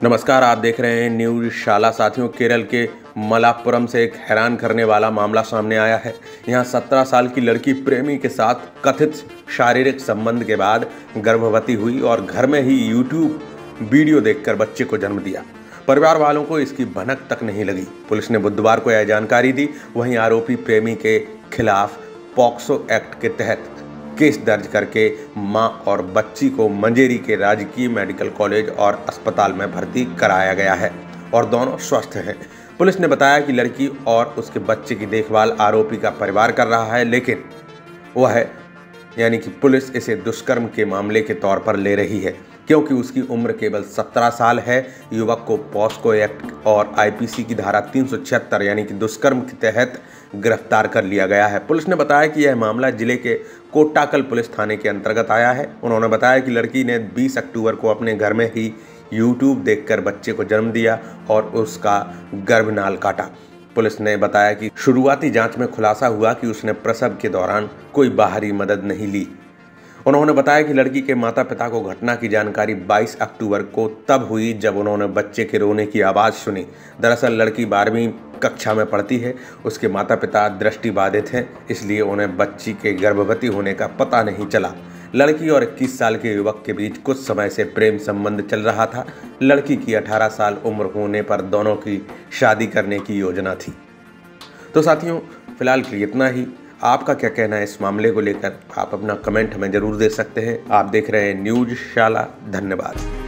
नमस्कार, आप देख रहे हैं न्यूज शाला। साथियों, केरल के मलाप्पुरम से एक हैरान करने वाला मामला सामने आया है। यहाँ 17 साल की लड़की प्रेमी के साथ कथित शारीरिक संबंध के बाद गर्भवती हुई और घर में ही यूट्यूब वीडियो देखकर बच्चे को जन्म दिया। परिवार वालों को इसकी भनक तक नहीं लगी। पुलिस ने बुधवार को यह जानकारी दी। वहीं आरोपी प्रेमी के खिलाफ पॉक्सो एक्ट के तहत केस दर्ज करके मां और बच्ची को मंजेरी के राजकीय मेडिकल कॉलेज और अस्पताल में भर्ती कराया गया है और दोनों स्वस्थ हैं। पुलिस ने बताया कि लड़की और उसके बच्चे की देखभाल आरोपी का परिवार कर रहा है, लेकिन यानी कि पुलिस इसे दुष्कर्म के मामले के तौर पर ले रही है क्योंकि उसकी उम्र केवल 17 साल है। युवक को पॉक्सो एक्ट और आईपीसी की धारा 376 यानी कि दुष्कर्म के तहत गिरफ्तार कर लिया गया है। पुलिस ने बताया कि यह मामला जिले के कोट्टाकल पुलिस थाने के अंतर्गत आया है। उन्होंने बताया कि लड़की ने 20 अक्टूबर को अपने घर में ही यूट्यूब देखकर बच्चे को जन्म दिया और उसका गर्भनाल काटा। पुलिस ने बताया कि शुरुआती जांच में खुलासा हुआ कि उसने प्रसव के दौरान कोई बाहरी मदद नहीं ली। उन्होंने बताया कि लड़की के माता पिता को घटना की जानकारी 22 अक्टूबर को तब हुई जब उन्होंने बच्चे के रोने की आवाज़ सुनी। दरअसल लड़की 12वीं कक्षा में पढ़ती है। उसके माता पिता दृष्टिबाधित हैं, इसलिए उन्हें बच्ची के गर्भवती होने का पता नहीं चला। लड़की और 21 साल के युवक के बीच कुछ समय से प्रेम संबंध चल रहा था। लड़की की 18 साल उम्र होने पर दोनों की शादी करने की योजना थी। तो साथियों, फिलहाल के लिए इतना ही। आपका क्या कहना है इस मामले को लेकर? आप अपना कमेंट हमें जरूर दे सकते हैं। आप देख रहे हैं न्यूज शाला। धन्यवाद।